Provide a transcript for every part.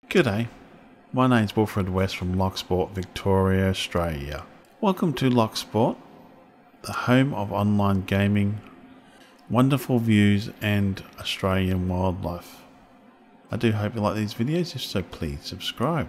G'day, my name's Wilfred West from Loch Sport, Victoria, Australia. Welcome to Loch Sport, the home of online gaming, wonderful views and Australian wildlife. I do hope you like these videos, if so please subscribe.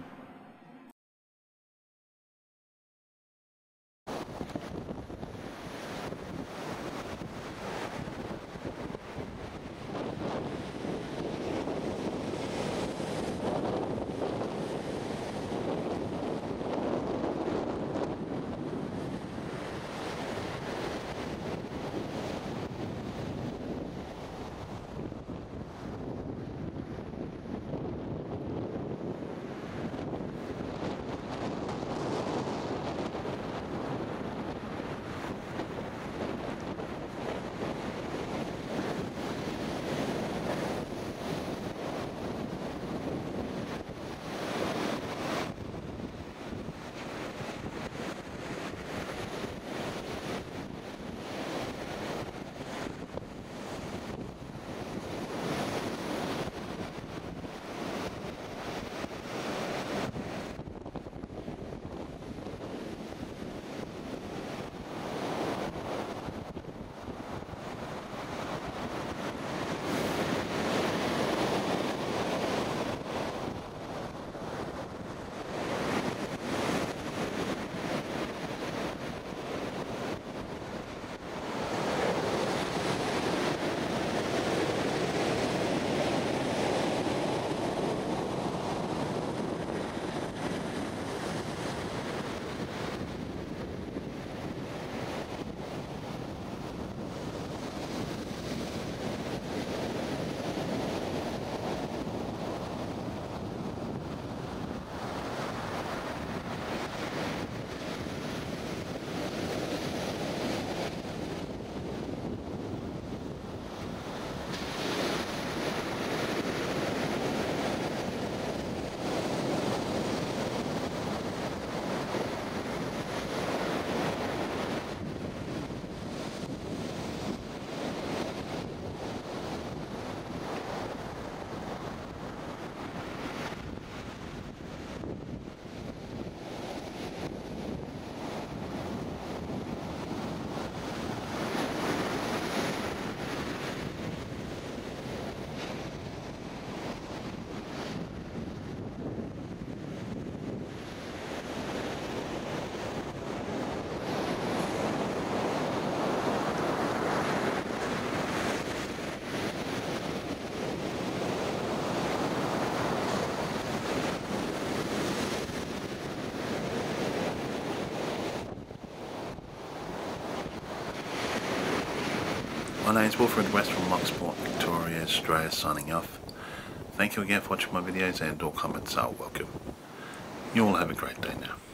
My name is Wilfred West from Loch Sport, Victoria, Australia, signing off. Thank you again for watching my videos, and all comments are welcome. You all have a great day now.